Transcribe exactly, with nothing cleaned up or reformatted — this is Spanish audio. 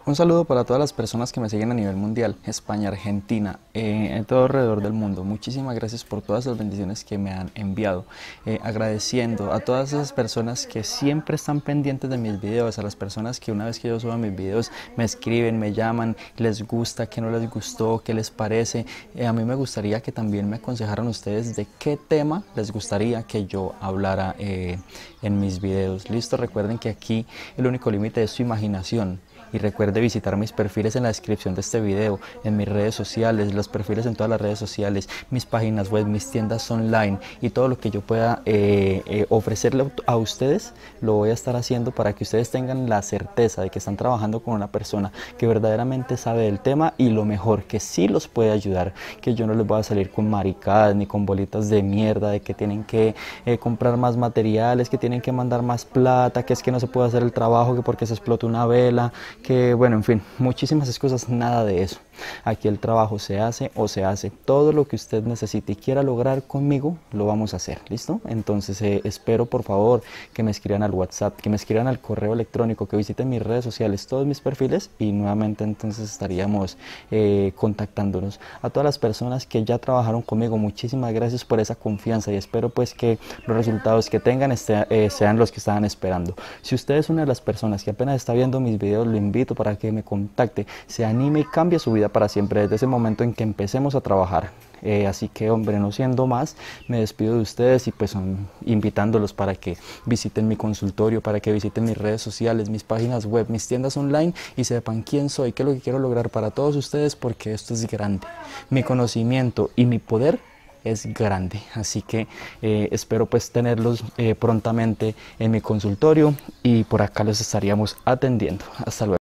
Un saludo para todas las personas que me siguen a nivel mundial, España, Argentina, eh, en todo alrededor del mundo. Muchísimas gracias por todas las bendiciones que me han enviado. Eh, agradeciendo a todas esas personas que siempre están pendientes de mis videos, a las personas que una vez que yo suba mis videos me escriben, me llaman, les gusta, qué no les gustó, qué les parece. Eh, a mí me gustaría que también me aconsejaran ustedes de qué tema les gustaría que yo hablara eh, en mis videos. Listo, recuerden que aquí el único límite es su imaginación. Y recuerde visitar mis perfiles en la descripción de este video, en mis redes sociales, los perfiles en todas las redes sociales, mis páginas web, mis tiendas online y todo lo que yo pueda eh, eh, ofrecerle a ustedes, lo voy a estar haciendo para que ustedes tengan la certeza de que están trabajando con una persona que verdaderamente sabe del tema y lo mejor, que sí los puede ayudar, que yo no les voy a salir con maricadas ni con bolitas de mierda de que tienen que eh, comprar más materiales, que tienen que mandar más plata, que es que no se puede hacer el trabajo, que porque se explotó una vela, que bueno, en fin, muchísimas excusas, nada de eso. Aquí el trabajo se hace o se hace. Todo lo que usted necesite y quiera lograr conmigo, lo vamos a hacer, ¿listo? Entonces eh, espero por favor que me escriban al WhatsApp, que me escriban al correo electrónico, que visiten mis redes sociales, todos mis perfiles y nuevamente entonces estaríamos eh, contactándonos. A todas las personas que ya trabajaron conmigo, muchísimas gracias por esa confianza y espero pues que los resultados que tengan este, eh, sean los que estaban esperando. Si usted es una de las personas que apenas está viendo mis videos, lo invito para que me contacte, se anime y cambie su vida para siempre desde ese momento en que empecemos a trabajar. Eh, así que hombre, no siendo más, me despido de ustedes y pues um, invitándolos para que visiten mi consultorio, para que visiten mis redes sociales, mis páginas web, mis tiendas online y sepan quién soy, qué es lo que quiero lograr para todos ustedes, porque esto es grande. Mi conocimiento y mi poder es grande, así que eh, espero pues tenerlos eh, prontamente en mi consultorio y por acá los estaríamos atendiendo. Hasta luego.